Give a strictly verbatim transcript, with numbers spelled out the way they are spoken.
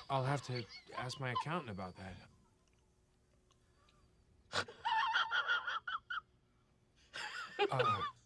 I'll have to ask my accountant about that. Uh,